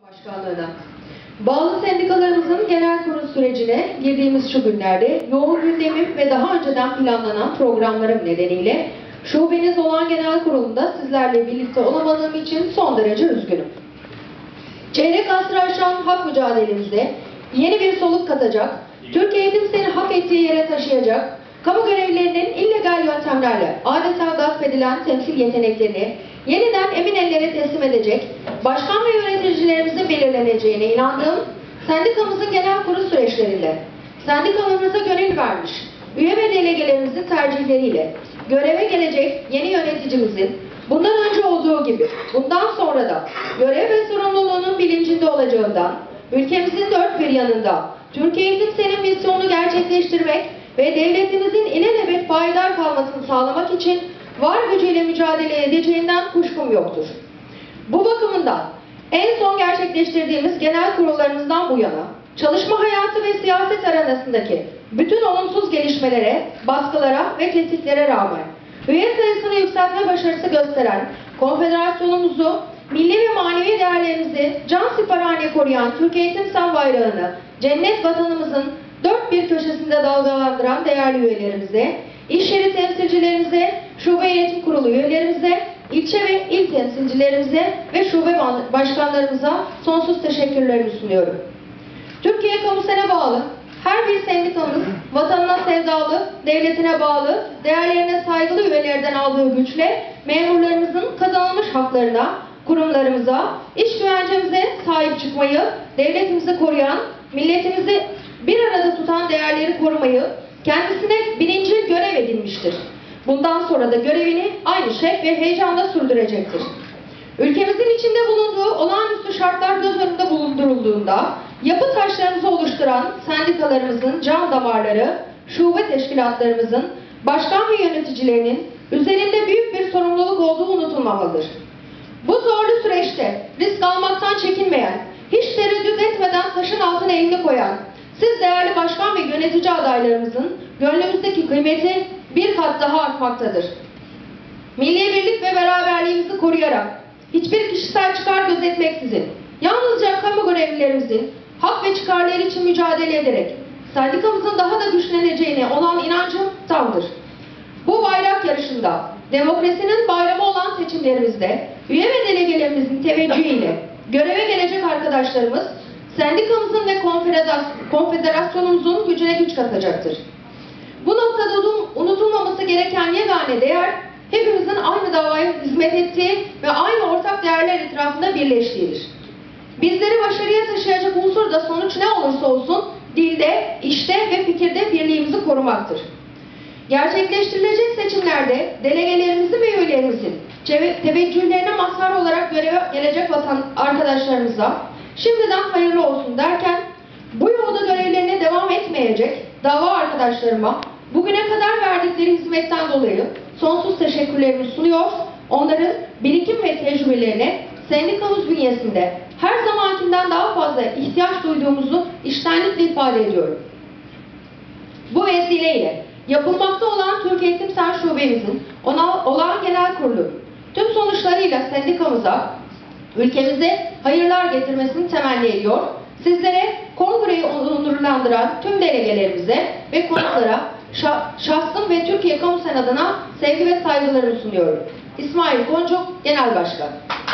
Başkanlığına. Bağlı sendikalarımızın genel kurul sürecine girdiğimiz şu günlerde yoğun gündemim ve daha önceden planlanan programlarım nedeniyle şubeniz olan genel kurulunda sizlerle birlikte olamadığım için son derece üzgünüm. Çeyrek asrı aşan hak mücadelemize yeni bir soluk katacak, Türk eğitim seni hak ettiği yere taşıyacak, kamu görevlilerinin illegal yöntemlerle adeta gasp edilen temsil yeteneklerini yeniden emin ellere teslim edecek, başkan ve yöneticilerimizin belirleneceğine inandığım sendikamızın genel kurul süreçlerinde, sendikamıza gönül vermiş, üye ve delegelerimizin tercihleriyle göreve gelecek yeni yöneticimizin bundan önce olduğu gibi bundan sonra da görev ve sorumluluğunun bilincinde olacağından, ülkemizin dört bir yanında Türk Eğitim Sen'in misyonunu gerçekleştirmek ve devletimizin ilelebet payidar kalmasını sağlamak için var gücüyle mücadele edeceğinden kuşkum yoktur. Bu bakımından en son gerçekleştirdiğimiz genel kurullarımızdan bu yana çalışma hayatı ve siyaset aranasındaki bütün olumsuz gelişmelere, baskılara ve tehditlere rağmen üye sayısını yükseltme başarısı gösteren konfederasyonumuzu, milli ve manevi değerlerimizi can siparhane koruyan Türk Eğitim Sen bayrağını cennet vatanımızın dört bir köşesinde dalgalandıran değerli üyelerimize, iş yeri temsilcilerimize, şube yönetim kurulu üyelerimize, ilçe ve il temsilcilerimize ve şube başkanlarımıza sonsuz teşekkürlerimi sunuyorum. Türkiye Kamu Sen'e bağlı her bir sendikamız vatanına sevdalı, devletine bağlı, değerlerine saygılı üyelerden aldığı güçle memurlarımızın kazanılmış haklarına, kurumlarımıza, iş güvencemize sahip çıkmayı, devletimizi koruyan, milletimizi bir arada tutan değerleri korumayı kendisine birinci görev edinmiştir. Bundan sonra da görevini aynı şevk ve heyecanla sürdürecektir. Ülkemizin içinde bulunduğu olağanüstü şartlar göz önünde bulundurulduğunda yapı taşlarımızı oluşturan sendikalarımızın can damarları, şube teşkilatlarımızın, başkan ve yöneticilerinin üzerinde büyük bir sorumluluk olduğu unutulmamalıdır. Bu zorlu süreçte risk almaktan çekinmeyen, hiç tereddüt etmeden taşın altına elini koyan, siz değerli başkan ve yönetici adaylarımızın gönlümüzdeki kıymeti bir kat daha artmaktadır. Milli birlik ve beraberliğimizi koruyarak, hiçbir kişisel çıkar gözetmeksizin, yalnızca kamu görevlilerimizin hak ve çıkarları için mücadele ederek, sendikamızın daha da güçleneceğine olan inancım tamdır. Bu bayrak yarışında, demokrasinin bayramı olan seçimlerimizde, üye ve delegelerimizin teveccühüyle göreve gelecek arkadaşlarımız, sendikamızın ve konfederasyonumuzun gücüne güç katacaktır. Bu noktada unutulmaması gereken yegane değer, hepimizin aynı davaya hizmet ettiği ve aynı ortak değerler etrafında birleştiğidir. Bizleri başarıya taşıyacak unsur da sonuç ne olursa olsun, dilde, işte ve fikirde birliğimizi korumaktır. Gerçekleştirilecek seçimlerde delegelerimizin ve üyelerimizin teveccühlerine mazhar olarak göreve gelecek arkadaşlarımıza şimdiden hayırlı olsun derken, bu yolda görevlerine devam etmeyecek dava arkadaşlarıma bugüne kadar verdikleri hizmetten dolayı sonsuz teşekkürlerimi sunuyor, onların birikim ve tecrübelerine sendikamız bünyesinde her zamankinden daha fazla ihtiyaç duyduğumuzu içtenlikle ifade ediyorum. Bu vesileyle yapılmakta olan Türk Eğitim Sen şubemizin olağan genel kurulu tüm sonuçlarıyla sendikamıza, ülkemize hayırlar getirmesini temenni ediyor. Sizlere kongreyi onurlandıran tüm delegelerimize ve konuklara şahsım ve Türkiye Kamu Sen adına sevgi ve saygılarımı sunuyorum. İsmail Goncuk, Genel Başkan.